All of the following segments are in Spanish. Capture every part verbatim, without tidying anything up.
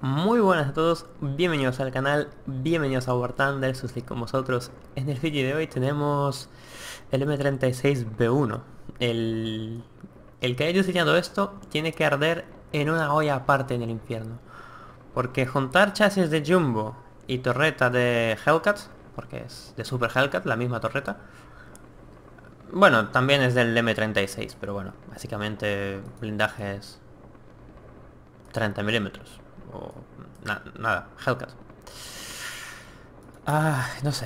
Muy buenas a todos, bienvenidos al canal, bienvenidos a War Thunder, estoy con vosotros. En el vídeo de hoy tenemos el M treinta y seis B uno. El, el que haya diseñado esto tiene que arder en una olla aparte en el infierno. Porque juntar chasis de Jumbo y torreta de Hellcat, porque es de Super Hellcat, la misma torreta. Bueno, también es del M treinta y seis, pero bueno, básicamente blindaje es treinta milímetros. O na nada, Hellcat. Ah, no sé.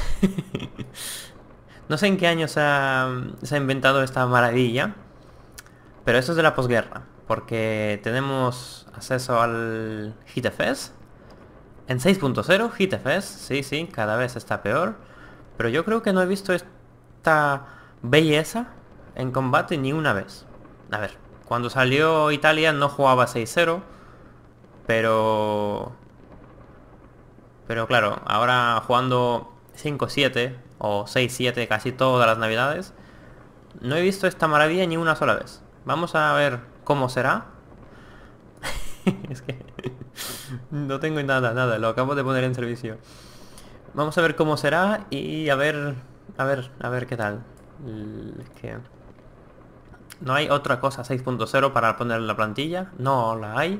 No sé en qué año se ha, se ha inventado esta maravilla, pero eso es de la posguerra, porque tenemos acceso al H I T F S en seis punto cero. H I T F S, sí, sí, cada vez está peor, pero yo creo que no he visto esta belleza en combate ni una vez. A ver, cuando salió Italia no jugaba seis cero, pero... Pero claro, ahora jugando cinco siete o seis siete casi todas las navidades, no he visto esta maravilla ni una sola vez. Vamos a ver cómo será. Es que no tengo nada, nada, lo acabo de poner en servicio. Vamos a ver cómo será y a ver, a ver, a ver qué tal. Es que no hay otra cosa seis punto cero para poner en la plantilla, no la hay.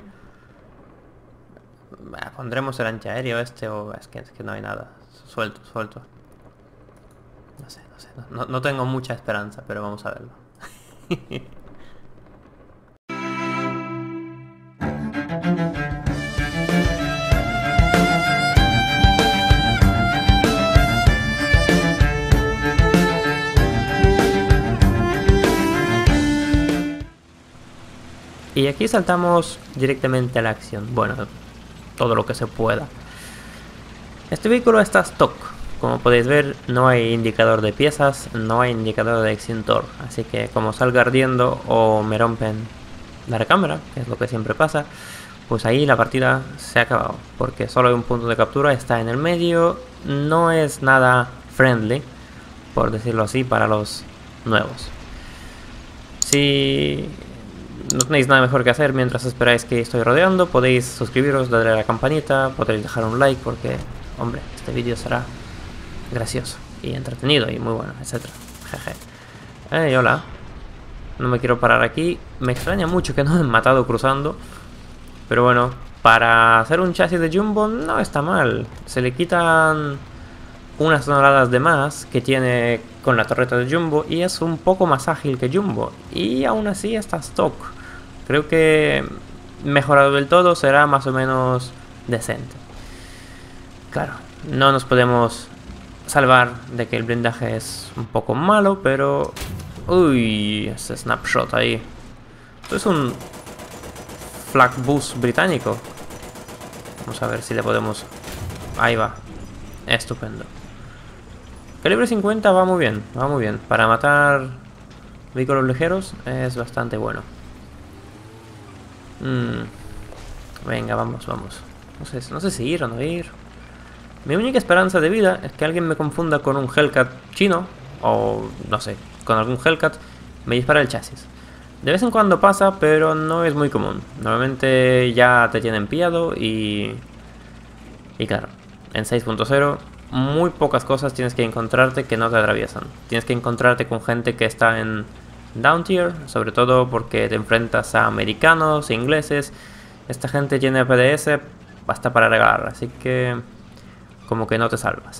Bah, pondremos el antiaéreo este o es que, es que no hay nada. Suelto, suelto. No sé, no sé. No, no tengo mucha esperanza, pero vamos a verlo. Y aquí saltamos directamente a la acción. Bueno, todo lo que se pueda. Este vehículo está stock. Como podéis ver, no hay indicador de piezas, no hay indicador de extintor. Así que como salga ardiendo o me rompen la recámara, que es lo que siempre pasa, pues ahí la partida se ha acabado. Porque solo hay un punto de captura, está en el medio. No es nada friendly, por decirlo así, para los nuevos. Si no tenéis nada mejor que hacer mientras esperáis que estoy rodeando, podéis suscribiros, darle a la campanita, podéis dejar un like porque, hombre, este vídeo será gracioso y entretenido y muy bueno, etcétera. Jeje. Hey, hola. No me quiero parar aquí. Me extraña mucho que no me han matado cruzando. Pero bueno, para hacer un chasis de Jumbo no está mal. Se le quitan unas toneladas de más que tiene con la torreta de Jumbo y es un poco más ágil que Jumbo. Y aún así está stock. Creo que mejorado del todo será más o menos decente. Claro, no nos podemos salvar de que el blindaje es un poco malo, pero... Uy, ese snapshot ahí. Esto es un flak bus británico. Vamos a ver si le podemos... Ahí va. Estupendo. Calibre cincuenta va muy bien, va muy bien. Para matar vehículos ligeros es bastante bueno. Mm. Venga, vamos, vamos. No sé, no sé si ir o no ir. Mi única esperanza de vida es que alguien me confunda con un Hellcat chino. O, no sé, con algún Hellcat. Me dispara el chasis. De vez en cuando pasa, pero no es muy común. Normalmente ya te tienen pillado y... Y claro, en seis punto cero... muy pocas cosas tienes que encontrarte que no te atraviesan. Tienes que encontrarte con gente que está en down tier, sobre todo porque te enfrentas a americanos, ingleses. Esta gente tiene P D S basta para regalar, así que como que no te salvas.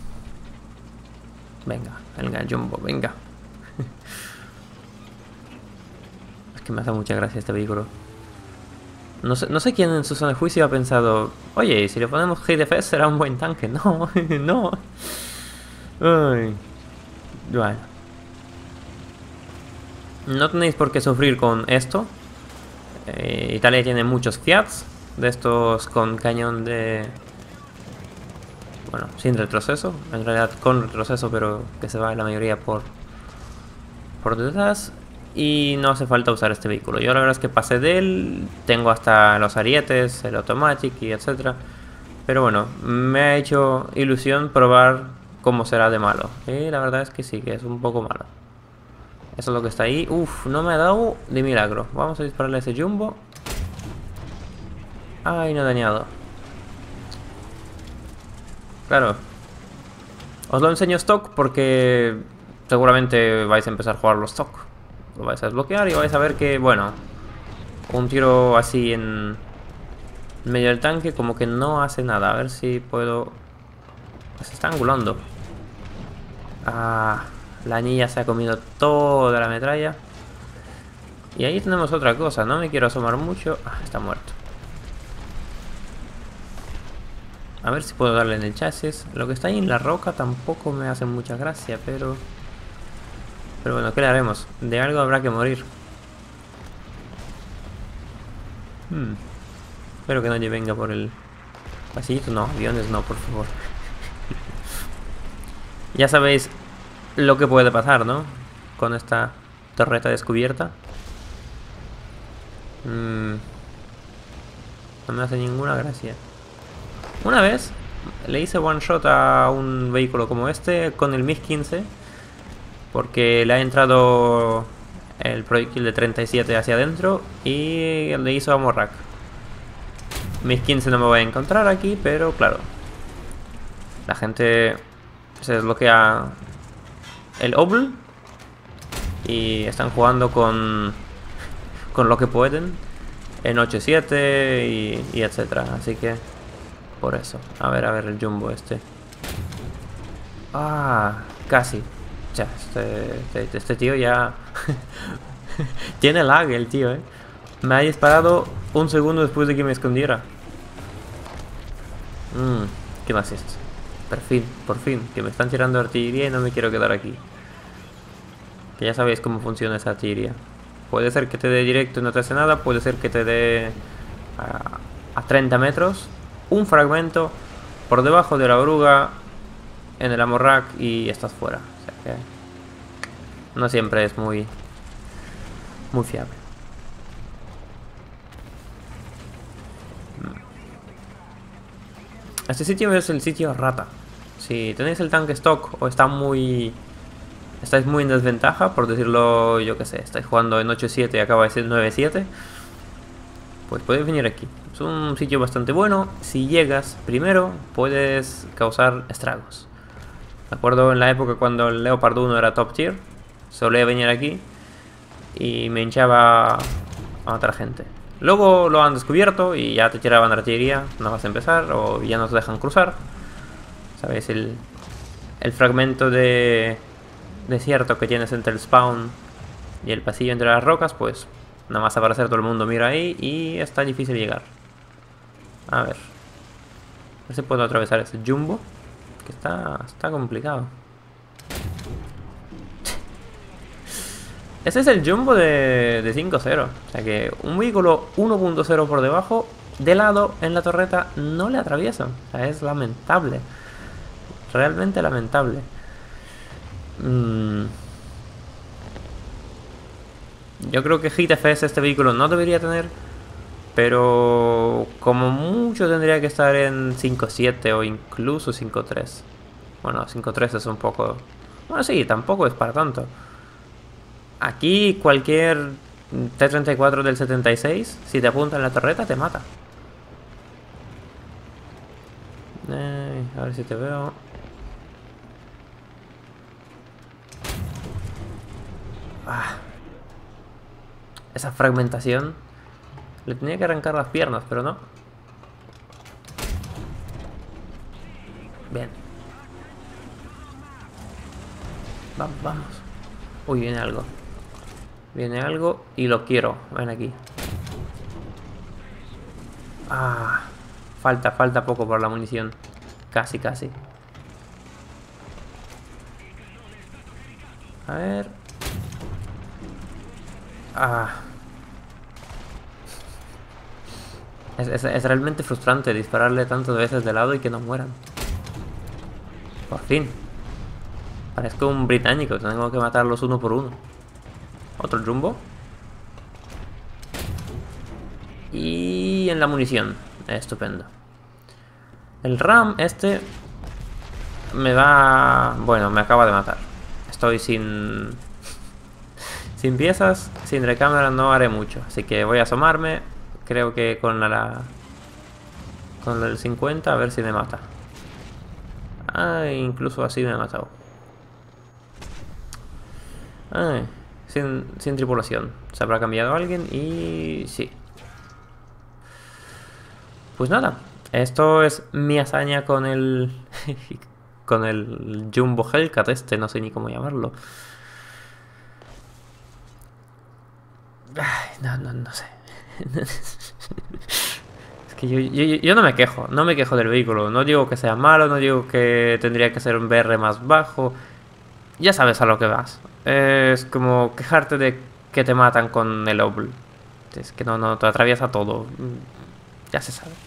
Venga, venga, Jumbo, venga. Es que me hace mucha gracia este vehículo. No sé, no sé quién en su zona de juicio ha pensado, oye, si le ponemos H I T F S será un buen tanque. No, no. Ay. Bueno. No tenéis por qué sufrir con esto. Eh, Italia tiene muchos Fiats de estos con cañón de... Bueno, sin retroceso. En realidad con retroceso, pero que se va la mayoría por, por detrás. Y no hace falta usar este vehículo. Yo la verdad es que pasé de él. Tengo hasta los arietes, el automatic y etcétera. Pero bueno, me ha hecho ilusión probar cómo será de malo. Y la verdad es que sí, que es un poco malo. Eso es lo que está ahí. Uf, no me ha dado de milagro. Vamos a dispararle a ese Jumbo. Ay, no he dañado. Claro. Os lo enseño stock porque seguramente vais a empezar a jugar los stock. Lo vais a desbloquear y vais a ver que, bueno, un tiro así en medio del tanque como que no hace nada. A ver si puedo... Se está angulando. Ah, la niña se ha comido toda la metralla. Y ahí tenemos otra cosa. No me quiero asomar mucho. Ah, está muerto. A ver si puedo darle en el chasis. Lo que está ahí en la roca tampoco me hace mucha gracia, pero... Pero bueno, ¿qué le haremos? De algo habrá que morir. Hmm. Espero que nadie venga por el pasillito. No, aviones no, por favor. Ya sabéis lo que puede pasar, ¿no? Con esta torreta descubierta. Hmm. No me hace ninguna gracia. Una vez le hice one shot a un vehículo como este con el MiG quince porque le ha entrado el proyectil de treinta y siete hacia adentro y le hizo a Morrack. MiG quince no me voy a encontrar aquí, pero claro, la gente se desbloquea el Obl y están jugando con, con lo que pueden en ocho siete y, y etcétera, así que por eso. A ver, a ver el jumbo este. Ah, casi. Ya, este, este, este tío ya... Tiene lag el tío, eh. Me ha disparado un segundo después de que me escondiera. Mmm, ¿qué más es esto? Por fin, por fin, que me están tirando artillería y no me quiero quedar aquí. Que ya sabéis cómo funciona esa artillería. Puede ser que te dé directo y no te hace nada, puede ser que te dé a, a treinta metros. Un fragmento por debajo de la oruga en el Amorrack y estás fuera. O sea que no siempre es muy muy fiable. Este sitio es el sitio rata. Si tenéis el tanque stock o está muy... estáis muy en desventaja, por decirlo, yo que sé, estáis jugando en ocho siete y acaba de ser nueve siete, pues podéis venir aquí. Es un sitio bastante bueno. Si llegas primero, puedes causar estragos. Me acuerdo en la época cuando el Leopard uno era top tier, solía venir aquí y me hinchaba a matar gente. Luego lo han descubierto y ya te tiraban artillería, no vas a empezar o ya no te dejan cruzar. ¿Sabéis? El, el fragmento de desierto que tienes entre el spawn y el pasillo entre las rocas, pues nada más aparecer todo el mundo mira ahí y está difícil llegar. A ver. A ver si puedo atravesar ese jumbo. Que está, está complicado. Ese es el jumbo de, de cinco cero. O sea que un vehículo uno punto cero por debajo, de lado en la torreta, no le atraviesa. O sea, es lamentable. Realmente lamentable. Mm. Yo creo que Hit F S este vehículo no debería tener. Pero como mucho tendría que estar en cinco siete o incluso cinco tres. Bueno, cinco tres es un poco... Bueno, sí, tampoco es para tanto. Aquí cualquier T treinta y cuatro del setenta y seis, si te apunta en la torreta, te mata. Eh, a ver si te veo. Ah. Esa fragmentación. Le tenía que arrancar las piernas, pero no. Bien. Vamos, vamos. Uy, viene algo. Viene algo y lo quiero. Ven aquí. Ah. Falta, falta poco por la munición. Casi, casi. A ver. Ah. Es, es, es realmente frustrante dispararle tantas veces de lado y que no mueran. Por fin. Parezco un británico, tengo que matarlos uno por uno. Otro jumbo. Y en la munición. Estupendo. El RAM este me va... Bueno, me acaba de matar. Estoy sin... sin piezas, sin recámara no haré mucho. Así que voy a asomarme. Creo que con la, con el cincuenta a ver si me mata. Ah, incluso así me ha matado. Ah, sin, sin tripulación. Se habrá cambiado alguien y... sí. Pues nada. Esto es mi hazaña con el... con el Jumbo Hellcat este. No sé ni cómo llamarlo. Ay, no, no, no sé. Es que yo, yo, yo no me quejo. No me quejo del vehículo. No digo que sea malo. No digo que tendría que ser un B R más bajo. Ya sabes a lo que vas. Es como quejarte de que te matan con el Obl. Es que no, no, te atraviesa todo. Ya se sabe.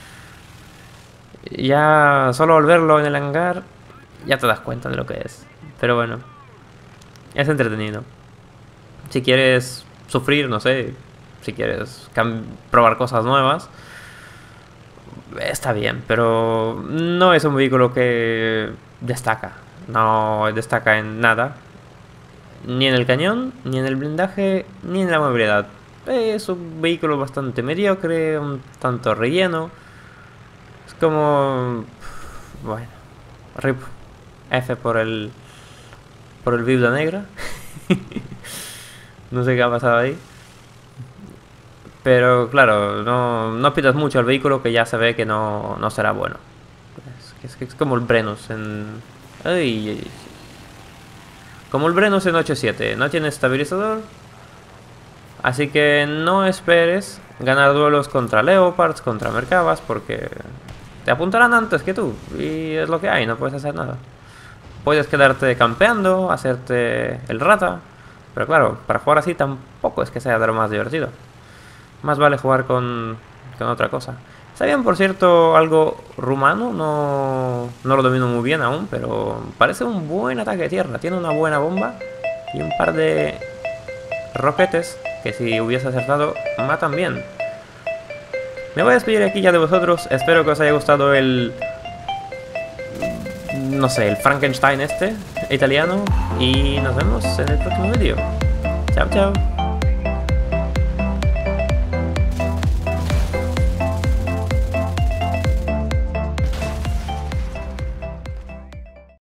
Ya solo al verlo en el hangar, ya te das cuenta de lo que es. Pero bueno, es entretenido. Si quieres sufrir, no sé, si quieres probar cosas nuevas, está bien. Pero no es un vehículo que destaca. No destaca en nada. Ni en el cañón, ni en el blindaje, ni en la movilidad. Es un vehículo bastante mediocre, un tanto relleno. Es como... bueno, rip. F por el... por el Viuda Negra. No sé qué ha pasado ahí. Pero claro, no, no pidas mucho al vehículo que ya se ve que no, no será bueno. Es, es, es como el Brennus en... Ay, como el Brennus en ocho siete. No tiene estabilizador. Así que no esperes ganar duelos contra Leopards, contra Merkabahs, porque te apuntarán antes que tú. Y es lo que hay, no puedes hacer nada. Puedes quedarte campeando, hacerte el rata. Pero claro, para jugar así tampoco es que sea de lo más divertido. Más vale jugar con, con otra cosa. ¿Sabían, por cierto, algo rumano? No, no lo domino muy bien aún, pero parece un buen ataque de tierra. Tiene una buena bomba y un par de roquetes que si hubiese acertado matan bien. Me voy a despedir aquí ya de vosotros. Espero que os haya gustado el... no sé, el Frankenstein este, italiano. Y nos vemos en el próximo vídeo. Chao, chao.